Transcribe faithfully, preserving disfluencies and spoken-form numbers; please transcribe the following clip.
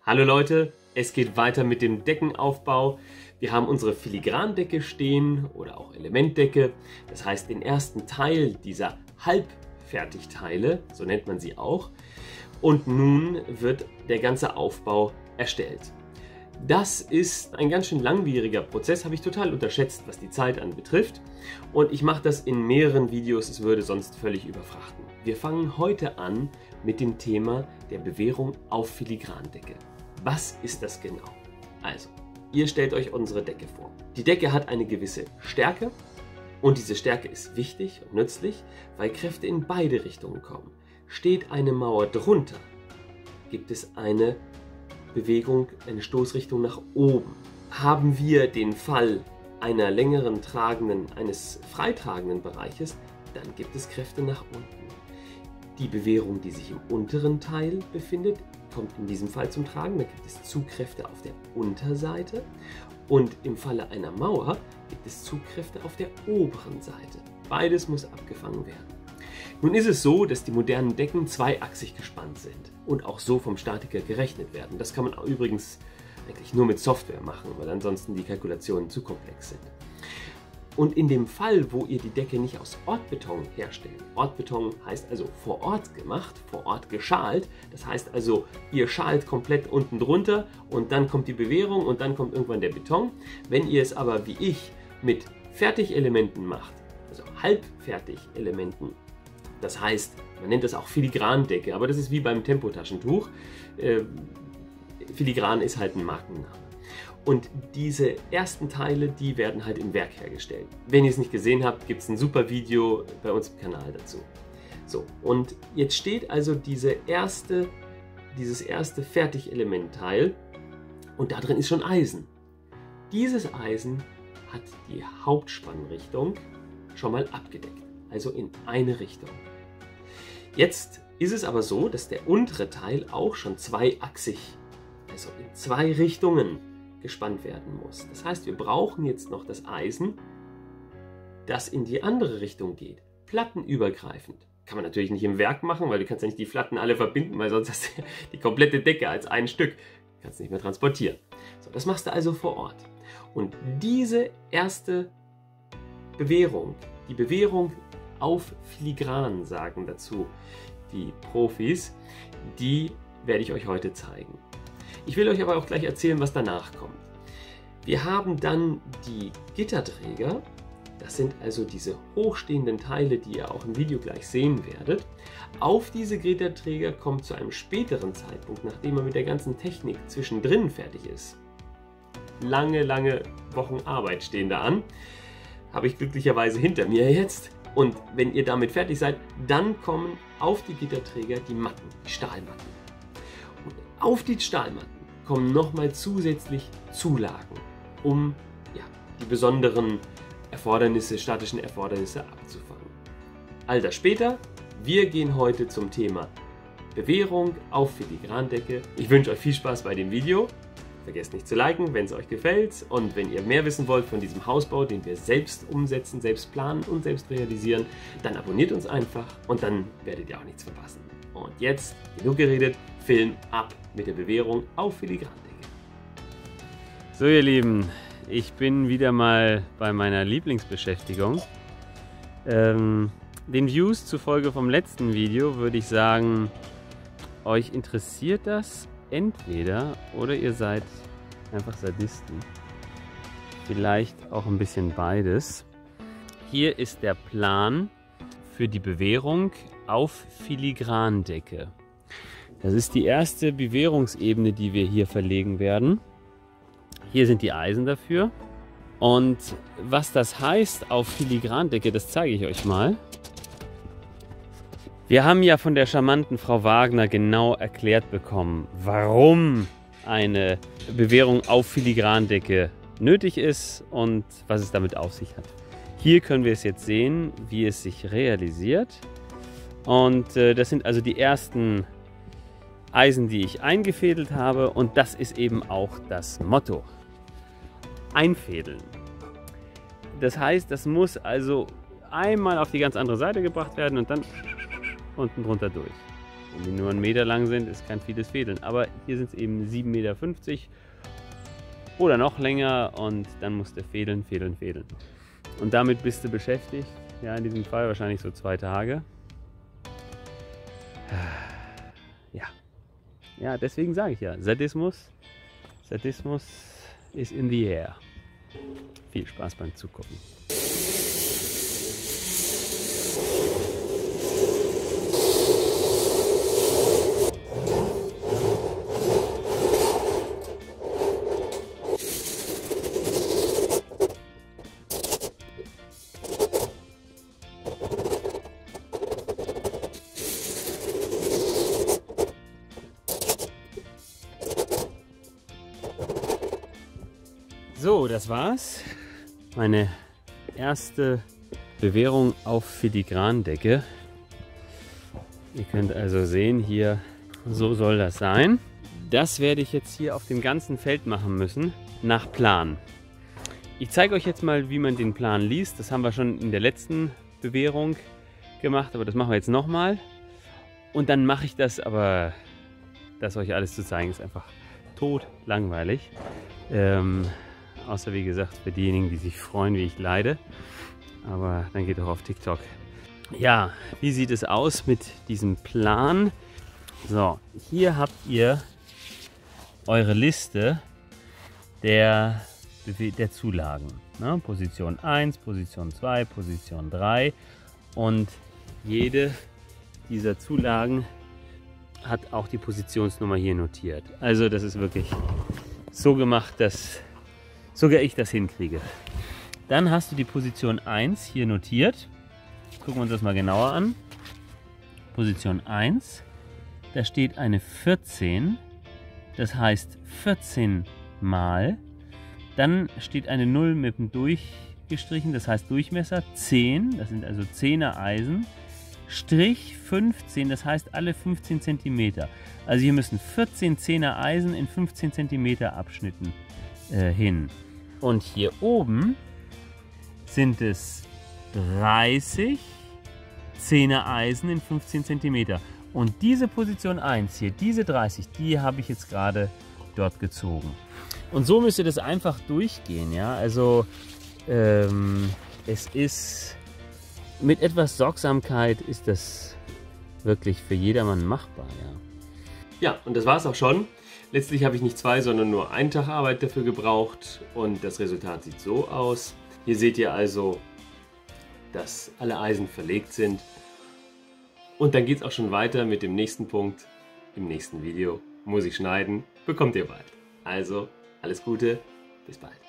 Hallo Leute, es geht weiter mit dem Deckenaufbau. Wir haben unsere Filigrandecke stehen oder auch Elementdecke. Das heißt den ersten Teil dieser Halbfertigteile, so nennt man sie auch. Und nun wird der ganze Aufbau erstellt. Das ist ein ganz schön langwieriger Prozess, habe ich total unterschätzt, was die Zeit anbetrifft. Und ich mache das in mehreren Videos, es würde sonst völlig überfrachten. Wir fangen heute an mit dem Thema der Bewehrung auf Filigrandecke. Was ist das genau? Also, ihr stellt euch unsere Decke vor. Die Decke hat eine gewisse Stärke und diese Stärke ist wichtig und nützlich, weil Kräfte in beide Richtungen kommen. Steht eine Mauer drunter, gibt es eine Bewegung, eine Stoßrichtung nach oben. Haben wir den Fall einer längeren tragenden, eines freitragenden Bereiches, dann gibt es Kräfte nach unten. Die Bewehrung, die sich im unteren Teil befindet, kommt in diesem Fall zum Tragen. Da gibt es Zugkräfte auf der Unterseite und im Falle einer Mauer gibt es Zugkräfte auf der oberen Seite. Beides muss abgefangen werden. Nun ist es so, dass die modernen Decken zweiachsig gespannt sind und auch so vom Statiker gerechnet werden. Das kann man übrigens eigentlich nur mit Software machen, weil ansonsten die Kalkulationen zu komplex sind. Und in dem Fall, wo ihr die Decke nicht aus Ortbeton herstellt, Ortbeton heißt also vor Ort gemacht, vor Ort geschalt, das heißt also, ihr schalt komplett unten drunter und dann kommt die Bewehrung und dann kommt irgendwann der Beton. Wenn ihr es aber wie ich mit Fertigelementen macht, also Halbfertigelementen, das heißt, man nennt das auch Filigrandecke, aber das ist wie beim Tempotaschentuch. Äh, Filigran ist halt ein Markenname. Und diese ersten Teile, die werden halt im Werk hergestellt. Wenn ihr es nicht gesehen habt, gibt es ein super Video bei uns im Kanal dazu. So, und jetzt steht also diese erste, dieses erste Fertigelementteil und da drin ist schon Eisen. Dieses Eisen hat die Hauptspannrichtung schon mal abgedeckt, also in eine Richtung. Jetzt ist es aber so, dass der untere Teil auch schon zweiachsig, also in zwei Richtungen gespannt werden muss. Das heißt, wir brauchen jetzt noch das Eisen, das in die andere Richtung geht, plattenübergreifend. Kann man natürlich nicht im Werk machen, weil du kannst ja nicht die Platten alle verbinden, weil sonst hast du die komplette Decke als ein Stück. Du kannst nicht mehr transportieren. So, das machst du also vor Ort. Und diese erste Bewehrung, die Bewehrung auf Filigran, sagen dazu die Profis, die werde ich euch heute zeigen. Ich will euch aber auch gleich erzählen, was danach kommt. Wir haben dann die Gitterträger, das sind also diese hochstehenden Teile, die ihr auch im Video gleich sehen werdet. Auf diese Gitterträger kommt zu einem späteren Zeitpunkt, nachdem man mit der ganzen Technik zwischendrin fertig ist. Lange, lange Wochen Arbeit stehen da an, habe ich glücklicherweise hinter mir jetzt. Und wenn ihr damit fertig seid, dann kommen auf die Gitterträger die Matten, die Stahlmatten. Und auf die Stahlmatten kommen nochmal zusätzlich Zulagen, um ja, die besonderen Erfordernisse, statischen Erfordernisse abzufangen. All das später. Wir gehen heute zum Thema Bewehrung auf Filigrandecke. Ich wünsche euch viel Spaß bei dem Video. Vergesst nicht zu liken, wenn es euch gefällt. Und wenn ihr mehr wissen wollt von diesem Hausbau, den wir selbst umsetzen, selbst planen und selbst realisieren, dann abonniert uns einfach und dann werdet ihr auch nichts verpassen. Und jetzt, genug geredet, Film ab mit der Bewehrung auf Filigrandecke. So ihr Lieben, ich bin wieder mal bei meiner Lieblingsbeschäftigung. Ähm, den Views zufolge vom letzten Video würde ich sagen, euch interessiert das entweder oder ihr seid einfach Sadisten. Vielleicht auch ein bisschen beides. Hier ist der Plan für die Bewehrung auf Filigrandecke. Das ist die erste Bewehrungsebene, die wir hier verlegen werden. Hier sind die Eisen dafür. Und was das heißt auf Filigrandecke, das zeige ich euch mal. Wir haben ja von der charmanten Frau Wagner genau erklärt bekommen, warum eine Bewehrung auf Filigrandecke nötig ist und was es damit auf sich hat. Hier können wir es jetzt sehen, wie es sich realisiert. Und äh, das sind also die ersten Eisen, die ich eingefädelt habe, und das ist eben auch das Motto. Einfädeln. Das heißt, das muss also einmal auf die ganz andere Seite gebracht werden und dann unten drunter durch. Wenn die nur einen Meter lang sind, ist kein vieles Fädeln. Aber hier sind es eben sieben Meter fünfzig oder noch länger und dann musst du fädeln, fädeln, fädeln. Und damit bist du beschäftigt. Ja, in diesem Fall wahrscheinlich so zwei Tage. Ja. Ja, deswegen sage ich ja, Sadismus, Sadismus is in the air. Viel Spaß beim Zugucken. So, das war's. Meine erste Bewährung auf Filigrandecke. Ihr könnt also sehen, hier, so soll das sein. Das werde ich jetzt hier auf dem ganzen Feld machen müssen, nach Plan. Ich zeige euch jetzt mal, wie man den Plan liest. Das haben wir schon in der letzten Bewährung gemacht, aber das machen wir jetzt nochmal. Und dann mache ich das, aber das euch alles zu zeigen, ist einfach tot langweilig. Ähm, Außer wie gesagt für diejenigen, die sich freuen, wie ich leide. Aber dann geht doch auf TikTok. Ja, wie sieht es aus mit diesem Plan? So, hier habt ihr eure Liste der, der Zulagen. Ne? Position eins, Position zwei, Position drei. Und jede dieser Zulagen hat auch die Positionsnummer hier notiert. Also das ist wirklich so gemacht, dass sogar ich das hinkriege. Dann hast du die Position eins hier notiert. Gucken wir uns das mal genauer an. Position eins, da steht eine vierzehn, das heißt vierzehn mal. Dann steht eine null mit dem durchgestrichen, das heißt Durchmesser zehn, das sind also zehner Eisen. Strich fünfzehn, das heißt alle fünfzehn Zentimeter. Also hier müssen vierzehn zehner Eisen in fünfzehn Zentimeter Abschnitten äh, hin. Und hier oben sind es dreißig zehner Eisen in fünfzehn Zentimeter. Und diese Position eins hier, diese dreißig, die habe ich jetzt gerade dort gezogen. Und so müsst ihr das einfach durchgehen. Ja? Also ähm, es ist mit etwas Sorgsamkeit ist das wirklich für jedermann machbar. Ja, ja, und das war es auch schon. Letztlich habe ich nicht zwei, sondern nur einen Tag Arbeit dafür gebraucht und das Resultat sieht so aus. Hier seht ihr also, dass alle Eisen verlegt sind. Und dann geht es auch schon weiter mit dem nächsten Punkt. Im nächsten Video muss ich schneiden, bekommt ihr bald. Also, alles Gute, bis bald.